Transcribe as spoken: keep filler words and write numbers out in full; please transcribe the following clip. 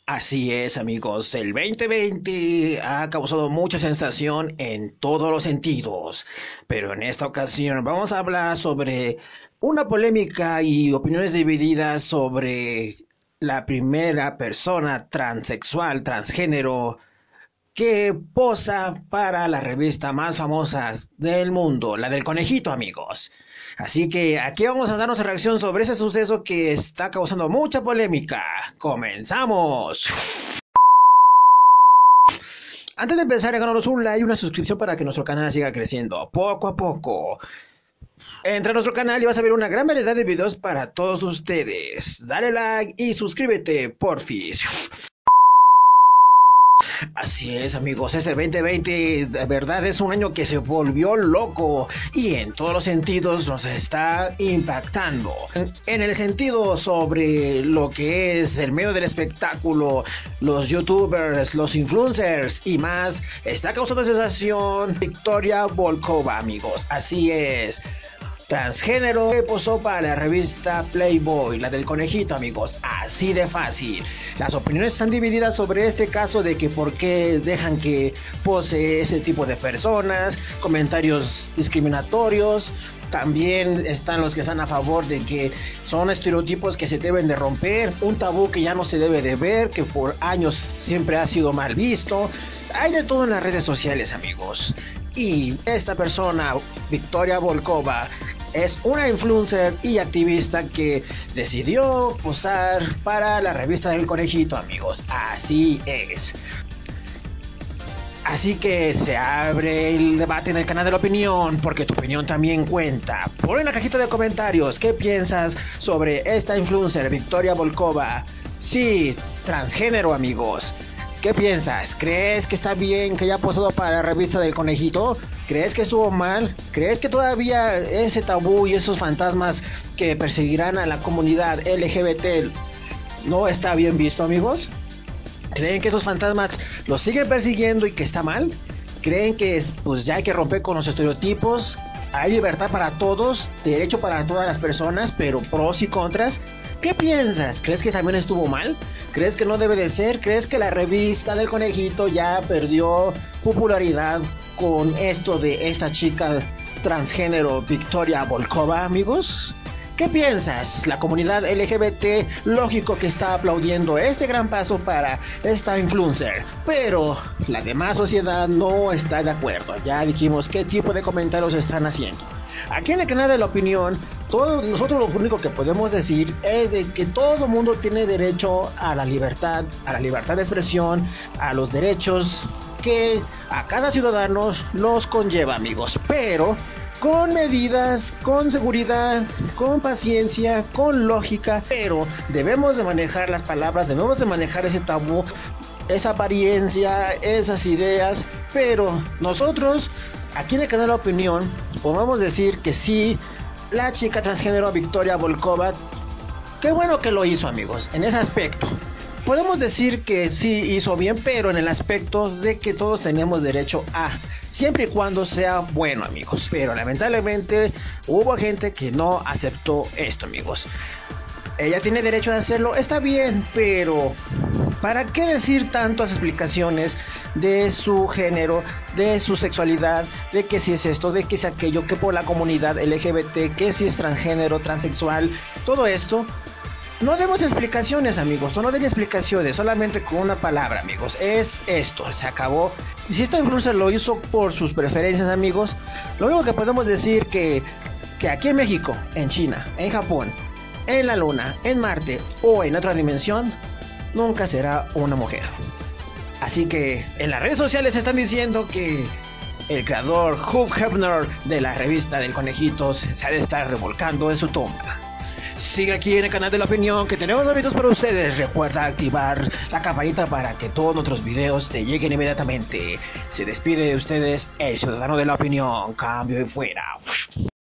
Así es, amigos, el veinte veinte ha causado mucha sensación en todos los sentidos, pero en esta ocasión vamos a hablar sobre una polémica y opiniones divididas sobre la primera persona transexual, transgénero, que posa para la revista más famosa del mundo, la del conejito, amigos. Así que aquí vamos a dar nuestra reacción sobre ese suceso que está causando mucha polémica. ¡Comenzamos! Antes de empezar, regálanos un like y una suscripción para que nuestro canal siga creciendo poco a poco. Entra a nuestro canal y vas a ver una gran variedad de videos para todos ustedes. Dale like y suscríbete, porfis. Así es, amigos, este veinte veinte de verdad es un año que se volvió loco y en todos los sentidos nos está impactando. En el sentido sobre lo que es el medio del espectáculo, los youtubers, los influencers y más, está causando sensación Victoria Volkova, amigos. Así es. Transgénero que posó para la revista Playboy, la del conejito, amigos, así de fácil. Las opiniones están divididas sobre este caso de que por qué dejan que pose este tipo de personas, comentarios discriminatorios. También están los que están a favor de que son estereotipos que se deben de romper, un tabú que ya no se debe de ver, que por años siempre ha sido mal visto. Hay de todo en las redes sociales, amigos. Y esta persona, Victoria Volkova, es una influencer y activista que decidió posar para la revista del conejito, amigos. Así es. Así que se abre el debate en el canal de la opinión, porque tu opinión también cuenta. Pon en la cajita de comentarios qué piensas sobre esta influencer, Victoria Volkova. Sí, transgénero, amigos. ¿Qué piensas? ¿Crees que está bien que haya posado para la revista del conejito? ¿Crees que estuvo mal? ¿Crees que todavía ese tabú y esos fantasmas que perseguirán a la comunidad L G B T no está bien visto, amigos? ¿Creen que esos fantasmas los siguen persiguiendo y que está mal? ¿Creen que pues ya hay que romper con los estereotipos? Hay libertad para todos, derecho para todas las personas, pero pros y contras. ¿Qué piensas? ¿Crees que también estuvo mal? ¿Crees que no debe de ser? ¿Crees que la revista del conejito ya perdió popularidad con esto de esta chica transgénero Victoria Volkova, amigos? ¿Qué piensas? La comunidad L G B T, lógico que está aplaudiendo este gran paso para esta influencer, pero la demás sociedad no está de acuerdo. Ya dijimos qué tipo de comentarios están haciendo. Aquí en el canal de la opinión, todo, nosotros lo único que podemos decir es de que todo mundo tiene derecho a la libertad, a la libertad de expresión, a los derechos que a cada ciudadano los conlleva, amigos, pero con medidas, con seguridad, con paciencia, con lógica, pero debemos de manejar las palabras, debemos de manejar ese tabú, esa apariencia, esas ideas, pero nosotros aquí en el canal de la opinión podemos decir que sí, la chica transgénero Victoria Volkova, qué bueno que lo hizo, amigos, en ese aspecto. Podemos decir que sí hizo bien, pero en el aspecto de que todos tenemos derecho a, siempre y cuando sea bueno, amigos. Pero lamentablemente hubo gente que no aceptó esto, amigos. Ella tiene derecho a hacerlo, está bien, pero ¿para qué decir tantas explicaciones de su género, de su sexualidad, de que si es esto, de que es aquello, que por la comunidad L G B T, que si es transgénero, transexual, todo esto? No demos explicaciones, amigos, no den explicaciones, solamente con una palabra, amigos, es esto, se acabó. Y si esta influencer lo hizo por sus preferencias, amigos, lo único que podemos decir que, que aquí en México, en China, en Japón, en la luna, en Marte o en otra dimensión, nunca será una mujer. Así que en las redes sociales están diciendo que el creador Hugh Hefner de la revista del conejito se ha de estar revolcando en su tumba. Sigue aquí en el canal de la opinión, que tenemos videos para ustedes. Recuerda activar la campanita para que todos nuestros videos te lleguen inmediatamente. Se despide de ustedes el ciudadano de la opinión. Cambio y fuera.